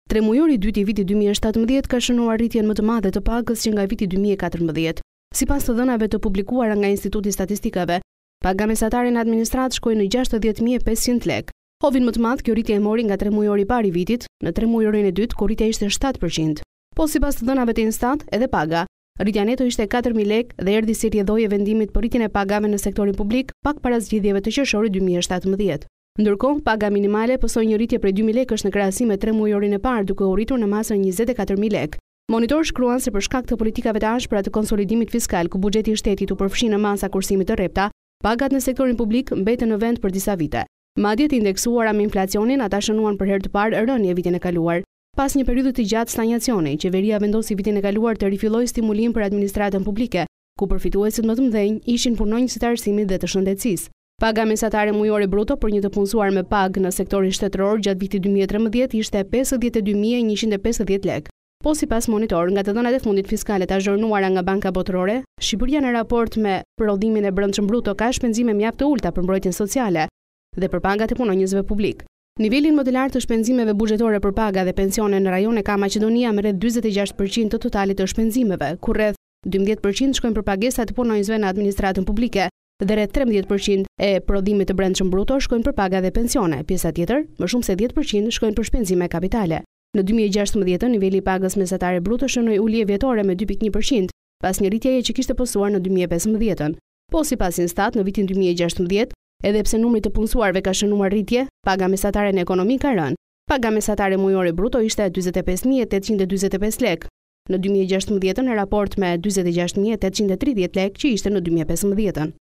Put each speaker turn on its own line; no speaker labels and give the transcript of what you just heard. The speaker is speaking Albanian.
Tremujori i dytë i vitit 2017 ka shënuar rritjen më të madhe të pagës që nga viti 2014. Sipas të dhënave të publikuara nga Instituti Statistikave, paga mesatare në administratë shkoi në 60.500 lekë. Hovin më të madh kjo rritje e mori nga tremujori i parë i vitit, në tremujorin e dytë kur rritja ishte 7%. Po sipas të dhënave të Instat, edhe paga, rritja neto ishte 4.000 lekë dhe erdhi si rrjedhoi e vendimit për rritjen e pagave në sektorin publik pak para zgjedhjeve të qershorit 2017. Ndërkohë, paga minimale pësoi një rritje prej 2.000 lekësh në krahasim me tremujorin e parë, duke u rritur në masën 24.000 lekë. Monitor shkruan se për shkak të politikave të ashpra të konsolidimit fiskal ku buxheti i shtetit u përfshi në masa kursimit të rrepta, pagat në sektorin publik mbetën në vend për disa vite. Madje të indeksuara me inflacionin, ata shënuan për herë të parë rënje vitin e kaluar. Pas një periudhe të gjatë stagnacioni, qeveria vendosi vitin e kaluar të rifillojë stimulim për administratën publike, ku përfituesit më të mëdhenj ishin punonjësit e arsimit dhe të shëndetësisë. Paga mesatare mujore bruto për një të punësuar me pagë në sektorin shtetëror gjatë vitit 2013 ishte 52.150 lekë. Po sipas Monitor, nga të dhënat e fundit fiskale të azhurnuara nga Banka Botërore, Shqipëria në raport me prodhimin e brendshëm bruto ka shpenzime mjaft të ulta për mbrojtjen sociale dhe për pagat e punonjësve publik. Nivelin më të lartë të shpenzimeve buxhetore për paga dhe pensione në rajone ka Maqedonia me rreth 46% të totalit të shpenzimeve, ku rreth 12% shkojnë për pagesat të punonjësve në administratën publike dhe rreth 13% e prodhimit të brendshëm bruto shkojnë për paga dhe pensione. Pjesa tjetër, më shumë se 10% shkojnë për shpenzime kapitale. Në 2016, niveli i pagës mesatare bruto shënoi ulje vjetore me 2.1%, pas një rritjeje që kishte postuar në 2015. Po sipas Instat, në vitin 2016, edhe pse numri të punësuarve ka shënuar rritje, paga mesatare në ekonomi ka rënë. Paga mesatare mujore bruto ishte 45.845 lekë në 2016 në raport me 46.830 lekë që ishte në 2015.